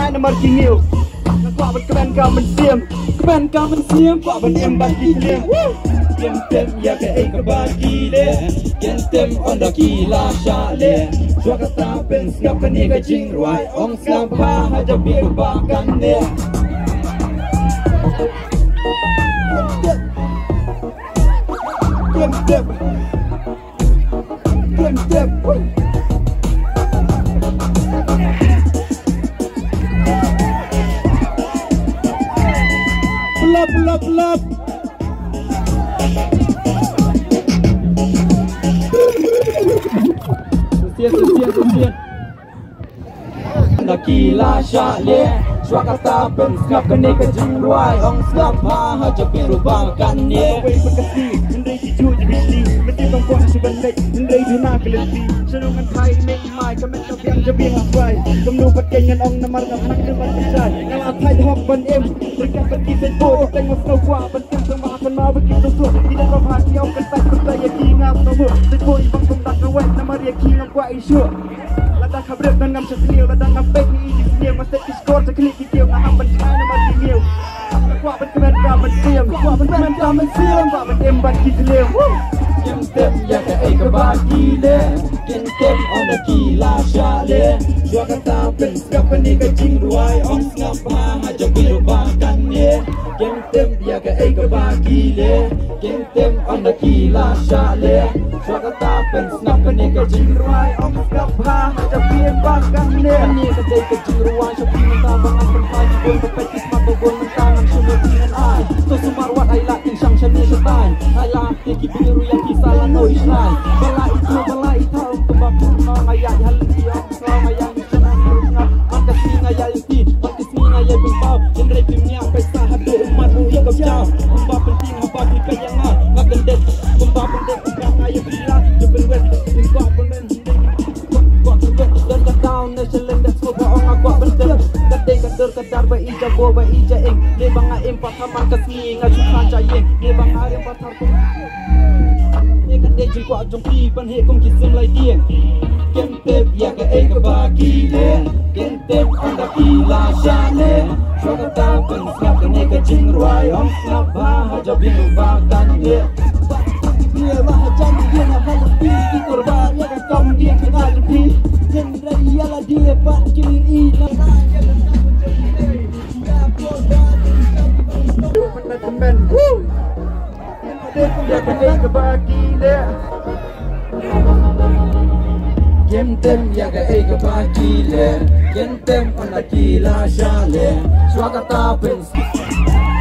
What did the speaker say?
hai nomor kiniu. Kuat berkemen kau mensiam, kemen kau mensiam, kuat benem bagi kalian. Kentem ya ke bagi le, kentem onda kila shale. Suaka tapen skap kan ega jing ruai, ong skap ha haja bir bakan le. Kentem, kentem. Pelap. Sesian. Nak kila syale, suaka tapen skap kene ke jingruai, ong skap ha haja perubakan ye. Wei berkasi, mendai hijau jadi mesti perempuan sebenarnya, mendai dina kelenti. Senungan Thai make my comment of yang jabi hafai. Kemlu patkengan ong namar nak depan kesal. Ngalah Thai hok ban em, mereka pergi sepo, tengok flow kuat penting sama akan mau begitu tu. Tidak roh hati ong kentai percaya kinga tahu. Sepo ibang kontak kawat namar ya kinga kuat isu. Ladang kabret dan ngam sekelil, ladang ngam fake ni iji sekelil. Masih diskor sekelil kikil, ngaham bencana namar kingil. Kuat berkemen kau mensiam, kuat berkemen kau mensiam, kuat berembat kikil. Kentem ya ke bagi le, kentem onda kila shale. Suaka tapen skap ni ke jing ruai, ong skap ha haja birubakan ye. Kentem ya ke bagi le, kentem onda kila shale. Suaka tapen skap ni ke jing ruai, ong skap ha haja birubakan ye. Ni ke jing ruai, shopping mentah bangan tempat jibun berpetis mata bun mentah nang semua dengan ai. So sumar wat ai latin sang shani setai, ai latin ki biru yang salah no islam. Bala itu tembak nama ayat halti Islam ayat sana kurna angka singa ya inti angka singa ya bintau genre dunia pesta hadu umat dia kau tembak penting apa kita yang ngak gendet tembak pendek yang ayat bila jebel wet tembak penen kuat wet dan ke down national that's what orang aku bentuk kadai kadar beija bo beija ing ne banga empat haman kesni ngajukan jayeng ne banga empat hartung Kadai kuat jongki pan he kom kisem lai dien. Kentem ya ke bagi le, kentem onda kila shale. Suaka tapen skap kene ke jing ruai, ong skap ha haja birubakan ye. Dia mahajan dia nak halpi di korban ya ke kom dia ke halpi. Genre ialah dia pat kiri nak ya ke temen. Ya ke bagi le. Kentem ya ke bagi le, kentem onda kila shale. Suaka tapen